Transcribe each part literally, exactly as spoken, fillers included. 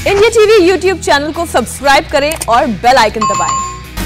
India TV YouTube channel को subscribe करें और बेल आइकन दबाएं।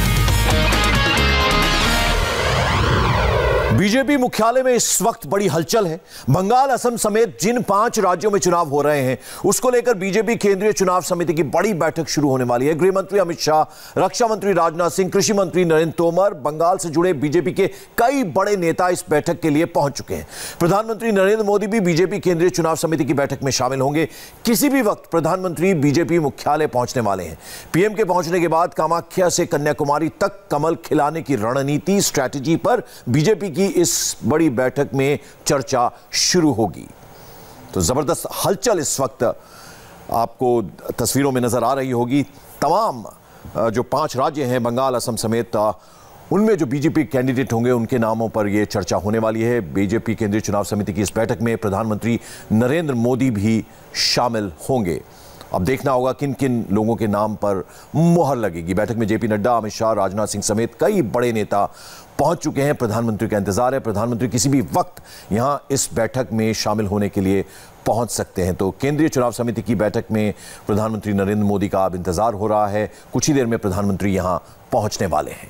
बीजेपी मुख्यालय में इस वक्त बड़ी हलचल है। बंगाल, असम समेत जिन पांच राज्यों में चुनाव हो रहे हैं उसको लेकर बीजेपी केंद्रीय चुनाव समिति की बड़ी बैठक शुरू होने वाली है। गृह मंत्री अमित शाह, रक्षा मंत्री राजनाथ सिंह, कृषि मंत्री नरेंद्र तोमर, बंगाल से जुड़े बीजेपी के कई बड़े नेता इस बैठक के लिए पहुंच चुके हैं। प्रधानमंत्री नरेंद्र मोदी भी बीजेपी केंद्रीय चुनाव समिति की बैठक में शामिल होंगे। किसी भी वक्त प्रधानमंत्री बीजेपी मुख्यालय पहुंचने वाले हैं। पीएम के पहुंचने के बाद कामाख्या से कन्याकुमारी तक कमल खिलाने की रणनीति, स्ट्रैटेजी पर बीजेपी की इस बड़ी बैठक में चर्चा शुरू होगी। तो जबरदस्त हलचल इस वक्त आपको तस्वीरों में नजर आ रही होगी। तमाम जो पांच राज्य हैं बंगाल, असम समेत, उनमें जो बीजेपी कैंडिडेट होंगे उनके नामों पर यह चर्चा होने वाली है। बीजेपी केंद्रीय चुनाव समिति की इस बैठक में प्रधानमंत्री नरेंद्र मोदी भी शामिल होंगे। अब देखना होगा किन किन लोगों के नाम पर मुहर लगेगी। बैठक में जेपी नड्डा, अमित शाह, राजनाथ सिंह समेत कई बड़े नेता पहुंच चुके हैं। प्रधानमंत्री का इंतजार है। प्रधानमंत्री किसी भी वक्त यहां इस बैठक में शामिल होने के लिए पहुंच सकते हैं। तो केंद्रीय चुनाव समिति की बैठक में प्रधानमंत्री नरेंद्र मोदी का अब इंतजार हो रहा है। कुछ ही देर में प्रधानमंत्री यहां पहुंचने वाले हैं।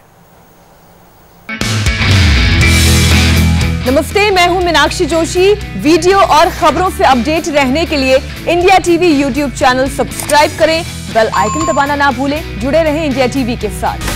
नमस्ते, मैं हूं मीनाक्षी जोशी। वीडियो और खबरों से अपडेट रहने के लिए India TV YouTube channel subscribe करें, बेल आइकन दबाना ना भूलें। जुड़े रहें इंडिया टीवी के साथ।